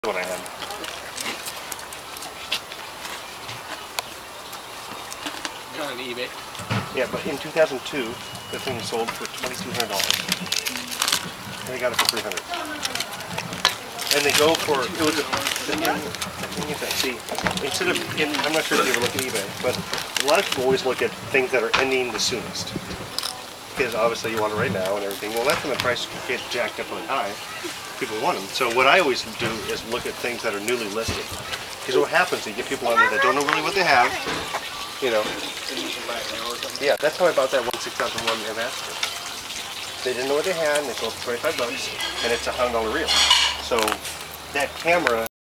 what I had. On eBay. Yeah, but in 2002, the thing sold for $2,200, and they got it for $300. And they go for it was the thing is that see, instead of I'm not sure if you ever look at eBay, but a lot of people always look at things that are ending the soonest because obviously you want it right now and everything. Well, that's when the price gets jacked up really high. People want them. So what I always do is look at things that are newly listed. Because what happens, you get people on there that don't know really what they have, you know. Yeah, that's how I bought that 16001 Ambassador. They didn't know what they had, and they sold for $25, and it's a $100 reel. So that camera